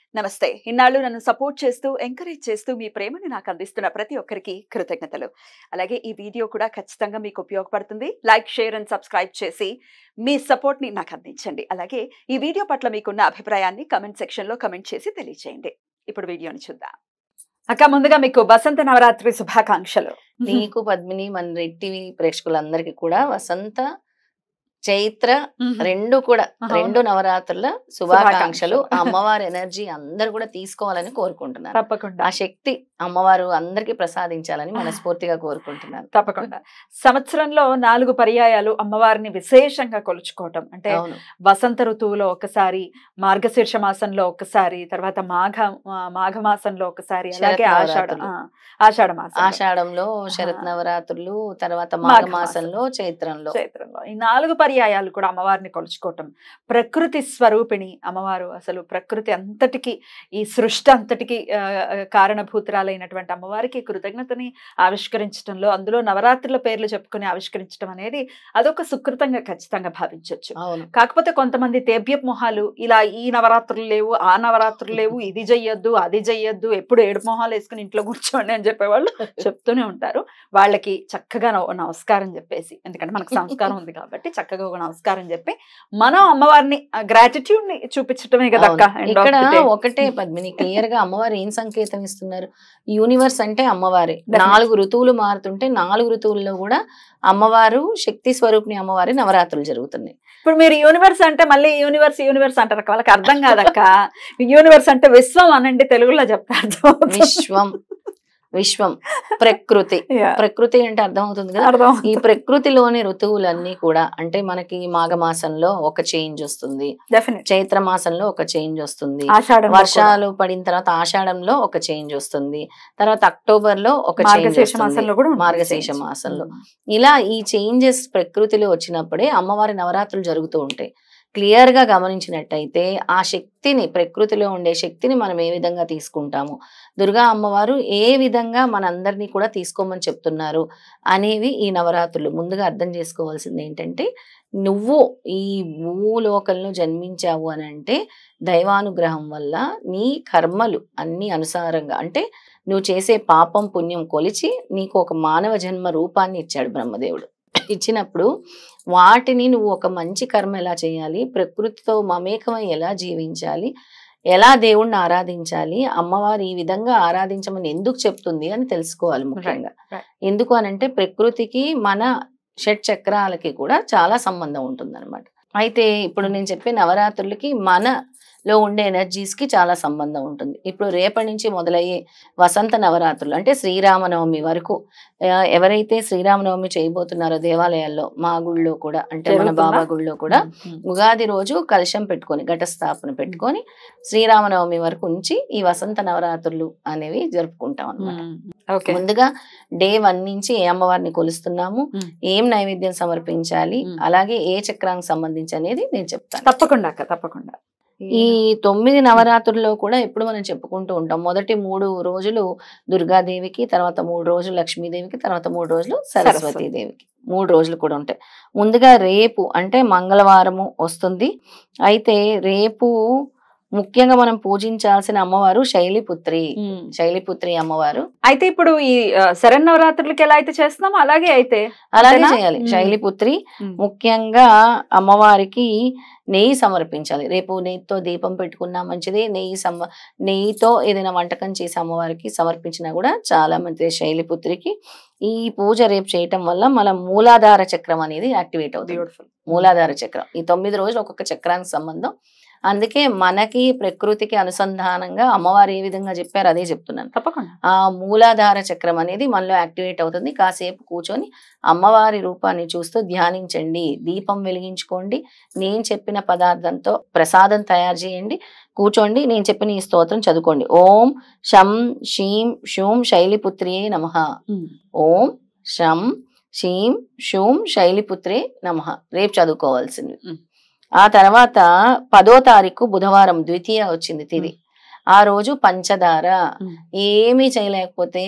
నమస్తే. ఇన్నాళ్ళు నన్ను సపోర్ట్ చేస్తూ, ఎంకరేజ్ చేస్తూ మీ ప్రేమని నాకు అందిస్తున్న ప్రతి ఒక్కరికి కృతజ్ఞతలు. అలాగే ఈ వీడియో కూడా ఖచ్చితంగా మీకు ఉపయోగపడుతుంది. లైక్, షేర్ అండ్ సబ్స్క్రైబ్ చేసి మీ సపోర్ట్‌ని నాకు అందించండి. అలాగే ఈ వీడియో పట్ల మీకున్న అభిప్రాయాన్ని కామెంట్ సెక్షన్‌లో కామెంట్ చేసి తెలియజేయండి. ఇప్పుడు వీడియోని చూద్దాం. అక్క, ముందుగా మీకు వసంత నవరాత్రి శుభాకాంక్షలు. నీకు పద్మిని, మన రెడ్ టీవీ ప్రేక్షకులందరికీ కూడా వసంత చైత్ర రెండు కూడా రెండు నవరాత్రుల శుభాకాంక్షలు. అమ్మవారి ఎనర్జీ అందరు కూడా తీసుకోవాలని కోరుకుంటున్నాను. తప్పకుండా ఆ శక్తి అమ్మవారు అందరికి ప్రసాదించాలని మనస్ఫూర్తిగా కోరుకుంటున్నాను. తప్పకుండా. సంవత్సరంలో 4 పర్యాయాలు అమ్మవారిని విశేషంగా కొలుచుకోవటం అంటే వసంత ఋతువులో ఒకసారి, మార్గశీర్ష మాసంలో ఒకసారి, తర్వాత మాఘమాసంలో ఒకసారి, అలాగే ఆషాఢంలో శరత్ నవరాత్రులు, తర్వాత మాఘమాసంలో చైత్రంలో ఈ 4 పర్యాయాలు కూడా అమ్మవారిని కొలుచుకోవటం. ప్రకృతి స్వరూపిణి అమ్మవారు. అసలు ప్రకృతి అంతటికి, ఈ సృష్టి అంతటికి కారణభూతురాలైనటువంటి అమ్మవారికి కృతజ్ఞతని ఆవిష్కరించడంలో, అందులో నవరాత్రుల పేర్లు చెప్పుకుని ఆవిష్కరించడం అనేది అదొక సుకృతంగా ఖచ్చితంగా భావించవచ్చు. కాకపోతే కొంతమంది తేబ్యపు మొహాలు, ఇలా ఈ నవరాత్రులు లేవు, ఆ నవరాత్రులు లేవు, ఇది చెయ్యొద్దు, అది చెయ్యొద్దు, ఎప్పుడు ఏడు మొహాలు వేసుకుని ఇంట్లో కూర్చోండి అని చెప్పేవాళ్ళు చెప్తూనే ఉంటారు. వాళ్ళకి చక్కగా నమస్కారం చెప్పేసి, ఎందుకంటే మనకు సంస్కారం ఉంది కాబట్టి చక్కగా ఒక నమస్కారం చెప్పి మనం అమ్మవారిని గ్రాటిట్యూడ్ ని చూపించటమే కదా. ఇక్కడ ఒకటే పద్మిని, క్లియర్ గా అమ్మవారు ఏం సంకేతం ఇస్తున్నారు? యూనివర్స్ అంటే అమ్మవారే. 4 ఋతువులు మారుతుంటే 4 ఋతువుల్లో కూడా అమ్మవారు శక్తి స్వరూపిణి అమ్మవారి నవరాత్రులు జరుగుతున్నాయి. ఇప్పుడు మీరు యూనివర్స్ అంటే మళ్ళీ యూనివర్స్ అంటారు, వాళ్ళకి అర్థం కాదక్క. యూనివర్స్ అంటే విశ్వం అనండి, తెలుగులో చెప్తారు. విశ్వం ప్రకృతి. ప్రకృతి అంటే అర్థమవుతుంది కదా. ఈ ప్రకృతిలోని ఋతువులన్నీ కూడా అంటే మనకి మాఘమాసంలో ఒక చేంజ్ వస్తుంది, చైత్ర మాసంలో ఒక చేంజ్ వస్తుంది, వర్షాలు పడిన తర్వాత ఆషాఢంలో ఒక చేంజ్ వస్తుంది, తర్వాత అక్టోబర్ లో ఒక చేంజ్ వస్తుంది, మార్గశీర్ష మాసంలో. ఇలా ఈ చేంజెస్ ప్రకృతిలో వచ్చినప్పుడే అమ్మవారి నవరాత్రులు జరుగుతూ ఉంటాయి. క్లియర్ గా గమనించినట్టయితే ఆ శక్తిని, ప్రకృతిలో ఉండే శక్తిని మనం ఏ విధంగా తీసుకుంటాము, దుర్గా అమ్మవారు ఏ విధంగా మనందరినీ కూడా తీసుకోమని చెప్తున్నారు అనేవి ఈ నవరాత్రులు. ముందుగా అర్థం చేసుకోవాల్సింది ఏంటంటే, నువ్వు ఈ భూలోకంలో జన్మించావు అని అంటే దైవానుగ్రహం వల్ల నీ కర్మలు అన్ని అనుసారంగా, అంటే నువ్వు చేసే పాపం పుణ్యం కొలిచి నీకు ఒక మానవ జన్మ రూపాన్ని ఇచ్చాడు బ్రహ్మదేవుడు. ఇచ్చినప్పుడు వాటిని నువ్వు ఒక మంచి కర్మ ఎలా చేయాలి, ప్రకృతితో మమేకమై ఎలా జీవించాలి, ఎలా దేవుణ్ణి ఆరాధించాలి, అమ్మవారు ఈ విధంగా ఆరాధించమని ఎందుకు చెప్తుంది అని తెలుసుకోవాలి ముఖ్యంగా. ఎందుకు అనంటే ప్రకృతికి మన షట్ చక్రాలకి కూడా చాలా సంబంధం ఉంటుంది అనమాట. అయితే ఇప్పుడు నేను చెప్పే నవరాత్రులకి మనలో ఉండే ఎనర్జీస్ కి చాలా సంబంధం ఉంటుంది. ఇప్పుడు రేపటి నుంచి మొదలయ్యే వసంత నవరాత్రులు అంటే శ్రీరామనవమి వరకు ఎవరైతే శ్రీరామనవమి చేయబోతున్నారో దేవాలయాల్లో, మా గుళ్ళో కూడా అంటే మన బాబా గుళ్ళో కూడా ఉగాది రోజు కలశం పెట్టుకొని, ఘటస్థాపన పెట్టుకొని శ్రీరామనవమి వరకు ఉంచి ఈ వసంత నవరాత్రులు అనేవి జరుపుకుంటాం అన్నమాట. ముందుగా డే 1 నుంచి ఏ అమ్మవారిని కొలుస్తున్నాము, ఏం నైవేద్యం సమర్పించాలి, అలాగే ఏ చక్రానికి సంబంధించి అనేది నేను చెప్తాను. తప్పకుండా అక్క, తప్పకుండా. ఈ 9 నవరాత్రుల్లో కూడా ఎప్పుడు మనం చెప్పుకుంటూ ఉంటాం, మొదటి 3 రోజులు దుర్గాదేవికి, తర్వాత 3 రోజులు లక్ష్మీదేవికి, తర్వాత 3 రోజులు సరస్వతీదేవికి, 3 రోజులు కూడా ఉంటాయి. ముందుగా రేపు అంటే మంగళవారము వస్తుంది. అయితే రేపు ముఖ్యంగా మనం పూజించాల్సిన అమ్మవారు శైలిపుత్రి అమ్మవారు. అయితే ఇప్పుడు ఈ శరన్నవరాత్రులకి ఎలా అయితే చేస్తున్నామో అలాగే చేయాలి. శైలిపుత్రి ముఖ్యంగా అమ్మవారికి నెయ్యి సమర్పించాలి. రేపు నెయ్యితో దీపం పెట్టుకున్నా మంచిది, నెయ్యితో ఏదైనా వంటకం చేసి అమ్మవారికి సమర్పించినా కూడా చాలా మంచిది. శైలిపుత్రికి ఈ పూజ రేపు చేయటం వల్ల మన మూలాధార చక్రం అనేది యాక్టివేట్ అవుతుంది. మూలాధార చక్రం ఈ 9 రోజులు ఒక్కొక్క చక్రానికి సంబంధం. అందుకే మనకి ప్రకృతికి అనుసంధానంగా అమ్మవారు ఏ విధంగా చెప్పారు అదే చెప్తున్నాను. తప్పకుండా ఆ మూలాధార చక్రం అనేది మనలో యాక్టివేట్ అవుతుంది. కాసేపు కూర్చొని అమ్మవారి రూపాన్ని చూస్తూ ధ్యానించండి, దీపం వెలిగించుకోండి, నేను చెప్పిన పదార్థంతో ప్రసాదం తయారు చేయండి, కూర్చోండి, నేను చెప్పిన ఈ స్తోత్రం చదువుకోండి. ఓం శం శీం షూం శైలిపుత్రియే నమః. ఓం శం శీం షూం శైలిపుత్రే నమః. రేపు చదువుకోవాల్సింది. ఆ తర్వాత 10వ తారీఖు బుధవారం ద్వితీయ వచ్చింది తిథి. ఆ రోజు పంచదార ఏమీ చేయలేకపోతే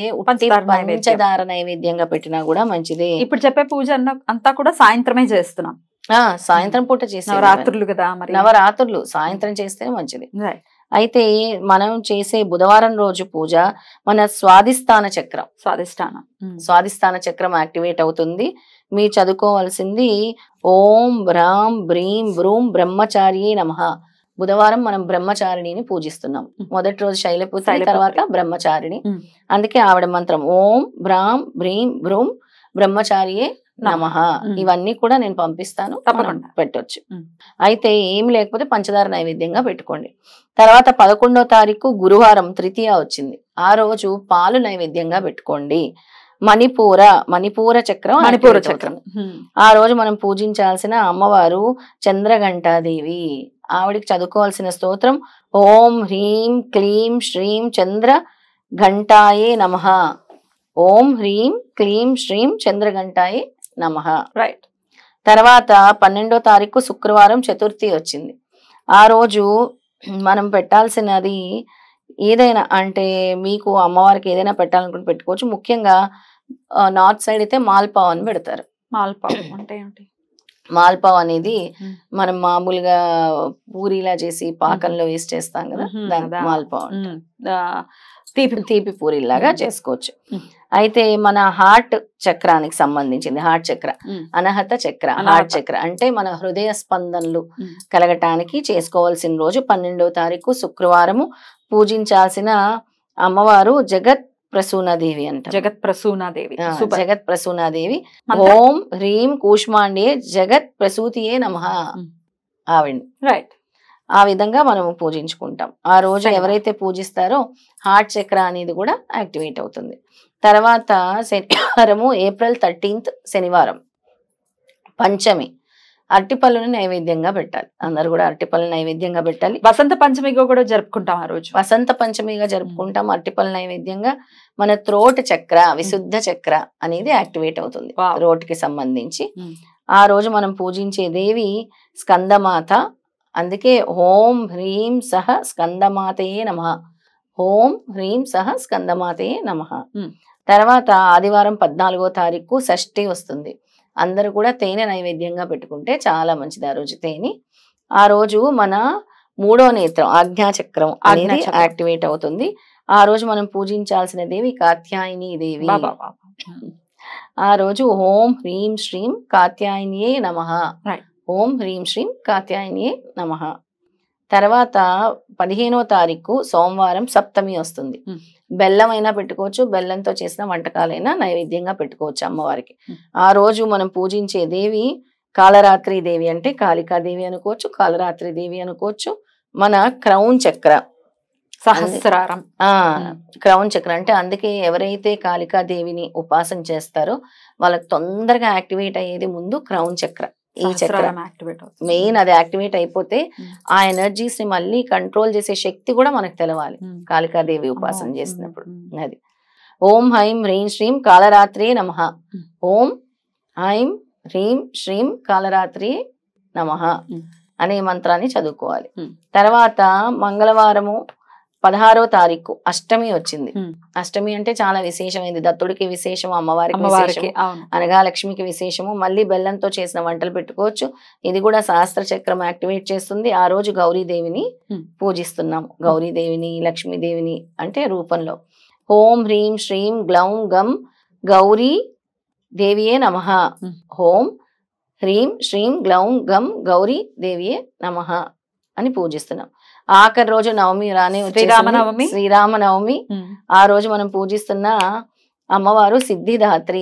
పంచదార నైవేద్యంగా పెట్టినా కూడా మంచిదే. ఇప్పుడు చెప్పే పూజ అంతా కూడా సాయంత్రమే చేస్తున్నాం. సాయంత్రం పూట చేసే నవరాత్రులు కదా, నవరాత్రులు సాయంత్రం చేస్తేనే మంచిది. అయితే మనం చేసే బుధవారం రోజు పూజ మన స్వాదిష్టాన చక్రం స్వాదిష్టాన చక్రం యాక్టివేట్ అవుతుంది. మీరు చదువుకోవాల్సింది ఓం బ్రాం బ్రీం బ్రూం బ్రహ్మచారియే నమః. బుధవారం మనం బ్రహ్మచారిణిని పూజిస్తున్నాం. మొదటి రోజు శైలపుత్రి, తర్వాత బ్రహ్మచారిణి. అందుకే ఆవిడ మంత్రం ఓం బ్రాం బ్రీం బ్రూం బ్రహ్మచారియే నమః. ఇవన్నీ కూడా నేను పంపిస్తాను, తప్పకుండా పెట్టొచ్చు. అయితే ఏం లేకపోతే పంచదార నైవేద్యంగా పెట్టుకోండి. తర్వాత 11వ తారీఖు గురువారం తృతీయ వచ్చింది. ఆ రోజు పాలు నైవేద్యంగా పెట్టుకోండి. మణిపూర చక్రం ఆ రోజు మనం పూజించాల్సిన అమ్మవారు చంద్రఘంటాదేవి. ఆవిడికి చదువుకోవాల్సిన స్తోత్రం ఓం హ్రీం క్లీం శ్రీం చంద్ర ఘంటాయే నమః. ఓం హ్రీం క్లీం శ్రీం చంద్రఘంటాయే నమః. రైట్. తర్వాత 12వ తారీఖు శుక్రవారం చతుర్థి వచ్చింది. ఆ రోజు మనం పెట్టాల్సినది ఏదైనా, అంటే మీకు అమ్మవారికి ఏదైనా పెట్టాలనుకుంటే పెట్టుకోవచ్చు. ముఖ్యంగా నార్త్ సైడ్ అయితే మాల్పావ్ అని పెడతారు. మాల్పావ్ అంటే ఏంటి? మాల్పావ్ అనేది మనం మామూలుగా పూరిలా చేసి పాకంలో వేసి చేస్తాం కదా, దాని మాల్పావ్ తీపి పూరిలాగా చేసుకోవచ్చు. అయితే మన హార్ట్ చక్రానికి సంబంధించింది, హార్ట్ చక్ర, అనహత చక్ర, హార్ట్ చక్ర అంటే మన హృదయ స్పందనలు కలగటానికి చేసుకోవాల్సిన రోజు 12వ తారీఖు శుక్రవారము. పూజించాల్సిన అమ్మవారు జగత్ ప్రసూనాదేవి అంట. జగత్ ప్రసూనాదేవి. ఓం హ్రీం కూష్మాండే జగత్ ప్రసూతియే నమః. ఆవిడ రైట్. ఆ విధంగా మనము పూజించుకుంటాం. ఆ రోజు ఎవరైతే పూజిస్తారో హార్ట్ చక్ర అనేది కూడా యాక్టివేట్ అవుతుంది. తర్వాత శనివారము ఏప్రిల్ 13th శనివారం పంచమి. అరటిపళ్ళుని నైవేద్యంగా పెట్టాలి. అందరు కూడా అరటిపళ్ళు నైవేద్యంగా పెట్టాలి. వసంత పంచమిగా కూడా జరుపుకుంటాం. ఆ రోజు వసంత పంచమిగా జరుపుకుంటాం. అరటిపళ్ళు నైవేద్యంగా మన త్రోట్ చక్ర, విశుద్ధ చక్ర అనేది యాక్టివేట్ అవుతుంది త్రోట్ కి సంబంధించి. ఆ రోజు మనం పూజించే దేవి స్కందమాత. అందుకే ఓం హ్రీం సహ స్కందమాతయే నమః. ఓం హ్రీం సహ స్కందమాతయే నమః. తర్వాత ఆదివారం 14వ తారీఖు షష్ఠి వస్తుంది. అందరూ కూడా తేనె నైవేద్యంగా పెట్టుకుంటే చాలా మంచిది. ఆ రోజు తేనె. ఆ రోజు మన 3వ నేత్రం ఆజ్ఞాచక్రం అనేది యాక్టివేట్ అవుతుంది. ఆ రోజు మనం పూజించాల్సిన దేవి కాత్యాయని దేవి. ఆ రోజు ఓం హ్రీం శ్రీం కాత్యాయనియే నమః. ఓం హ్రీం శ్రీం కాత్యాయనియే నమః. తర్వాత 15వ తారీఖు సోమవారం సప్తమి వస్తుంది. బెల్లం అయినా పెట్టుకోవచ్చు, బెల్లంతో చేసిన వంటకాలైనా నైవేద్యంగా పెట్టుకోవచ్చు అమ్మవారికి. ఆ రోజు మనం పూజించే దేవి కాలరాత్రి దేవి, అంటే కాళికాదేవి అనుకోవచ్చు, కాలరాత్రి దేవి అనుకోవచ్చు. మన క్రౌన్ చక్ర సహస్రారం, క్రౌన్ చక్ర అంటే అందుకే ఎవరైతే కాళికాదేవిని ఉపాసన చేస్తారో వాళ్ళకి తొందరగా యాక్టివేట్ అయ్యేది ముందు క్రౌన్ చక్ర. ఈ చక్ర మెయిన్ అది యాక్టివేట్ అయిపోతే ఆ ఎనర్జీస్ ని మళ్ళీ కంట్రోల్ చేసే శక్తి కూడా మనకు తెలవాలి కాళికాదేవి ఉపాసన చేసినప్పుడు. అది ఓం హైం హ్రీం శ్రీం కాలరాత్రి నమః. ఓం హైం హ్రీం శ్రీం కాలరాత్రి నమః అనే మంత్రాన్ని చదువుకోవాలి. తర్వాత మంగళవారము 16వ తారీఖు అష్టమి వచ్చింది. అష్టమి అంటే చాలా విశేషమైంది. దత్తుడికి విశేషము, అమ్మవారికి విశేషము, అనగా లక్ష్మికి విశేషము. మళ్ళీ బెల్లంతో చేసిన వంటలు పెట్టుకోవచ్చు. ఇది కూడా సహస్ర చక్రం యాక్టివేట్ చేస్తుంది. ఆ రోజు గౌరీదేవిని పూజిస్తున్నాం. గౌరీదేవిని, లక్ష్మీదేవిని అంటే రూపంలో. ఓం హ్రీం శ్రీం గ్లౌం గం గౌరీ దేవియే నమః. ఓం హ్రీం శ్రీం గ్లౌం గం గౌరీ దేవియే నమః అని పూజిస్తున్నాం. ఆఖరి రోజు నవమి రానే శ్రీరామనవమి. ఆ రోజు మనం పూజిస్తున్న అమ్మవారు సిద్ధిదాత్రి.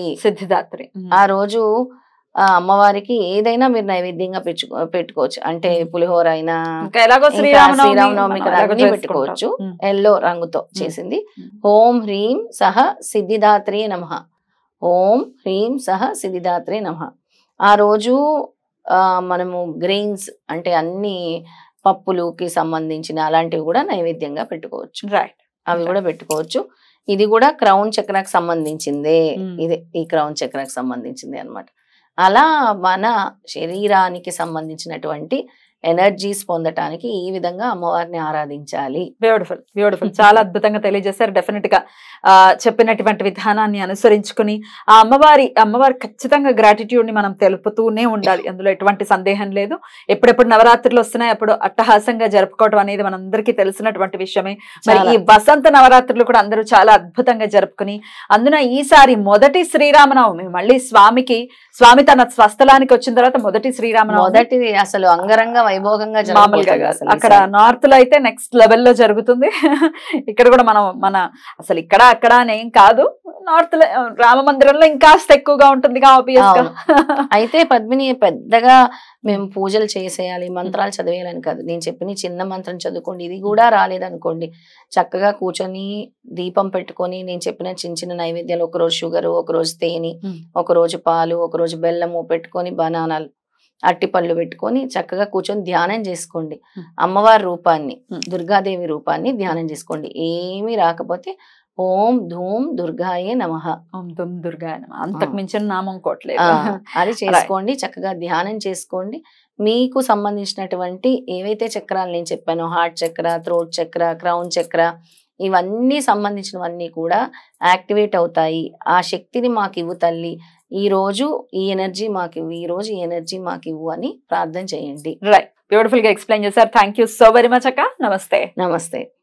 ఆ రోజు అమ్మవారికి ఏదైనా మీరు నైవేద్యంగా పెట్టుకోవచ్చు. అంటే పులిహోర అయినా, శ్రీరామనవమి కదా అన్ని పెట్టుకోవచ్చు. ఎల్లో రంగుతో చేసింది. ఓం హ్రీం సహ సిద్ధిదాత్రే నమః. ఓం హ్రీం సహ సిద్ధిదాత్రే నమః. ఆ రోజు మనము గ్రెయిన్స్ అంటే అన్ని పప్పులుకి సంబంధించిన అలాంటివి కూడా నైవేద్యంగా పెట్టుకోవచ్చు. రైట్, అవి కూడా పెట్టుకోవచ్చు. ఇది కూడా క్రౌన్ చక్రకు సంబంధించిందే. ఇదే ఈ క్రౌన్ చక్రకు సంబంధించింది అన్నమాట. అలా మన శరీరానికి సంబంధించినటువంటి ఎనర్జీస్ పొందటానికి ఈ విధంగా అమ్మవారిని ఆరాధించాలి. బ్యూటిఫుల్ బ్యూటిఫుల్, చాలా అద్భుతంగా తెలియజేశారు. డెఫినెట్ గా చెప్పినటువంటి విధానాన్ని అనుసరించుకుని ఆ అమ్మవారి ఖచ్చితంగా గ్రాటిట్యూడ్ ని మనం తెలుపుతూనే ఉండాలి, అందులో ఎటువంటి సందేహం లేదు. ఎప్పుడెప్పుడు నవరాత్రులు వస్తున్నాయి అప్పుడు అట్టహాసంగా జరుపుకోవడం అనేది మనందరికీ తెలిసినటువంటి విషయమే. మరి ఈ వసంత నవరాత్రులు కూడా అందరూ చాలా అద్భుతంగా జరుపుకుని, అందున ఈసారి మొదటి శ్రీరామనవమి మళ్ళీ స్వామి తన స్వస్థలానికి వచ్చిన తర్వాత మొదటి మొదటిది అసలు అంగరంగ వైభోగంగా అక్కడ నార్త్ లో అయితే నెక్స్ట్ లెవెల్లో జరుగుతుంది. ఇక్కడ కూడా మన అసలు ఇక్కడ అక్కడ అనేం కాదు, నార్త్ లో రామ మందిరంలో ఇంకాస్త ఎక్కువగా ఉంటుంది. అయితే పద్మిని పెద్దగా మేము పూజలు చేసేయాలి, మంత్రాలు చదివేయాలని కాదు. నేను చెప్పిన చిన్న మంత్రం చదువుకోండి, ఇది కూడా రాలేదనుకోండి, చక్కగా కూర్చొని దీపం పెట్టుకొని నేను చెప్పిన చిన్న చిన్న నైవేద్యాలు, ఒకరోజు షుగరు, ఒకరోజు తేనె, ఒకరోజు పాలు, ఒకరోజు బెల్లము పెట్టుకొని, బనానాలు, అట్టిపళ్ళు పెట్టుకొని చక్కగా కూర్చొని ధ్యానం చేసుకోండి. అమ్మవారి రూపాన్ని, దుర్గాదేవి రూపాన్ని ధ్యానం చేసుకోండి. ఏమీ రాకపోతే ఓం ధూమ్ దుర్గాయే నమః, ఓం ధూమ్ దుర్గాయ నమః, అంతకు మించిన నామం కోట్లేదు, అది చేసుకోండి. చక్కగా ధ్యానం చేసుకోండి. మీకు సంబంధించినటువంటి ఏవైతే చక్రాలు నేను చెప్పానో, హార్ట్ చక్ర, థ్రోట్ చక్ర, క్రౌన్ చక్ర, ఇవన్నీ సంబంధించినవన్నీ కూడా యాక్టివేట్ అవుతాయి. ఆ శక్తిని మాకు ఇవ్వు తల్లి, ఈ రోజు ఈ ఎనర్జీ మాకు ఇవ్వు, ఈ రోజు ఈ ఎనర్జీ మాకు ఇవ్వు అని ప్రార్థన చేయండి. రైట్, బ్యూటిఫుల్ గా ఎక్స్ప్లెయిన్ చేశారు. Thank you so very much అక్క. నమస్తే. నమస్తే.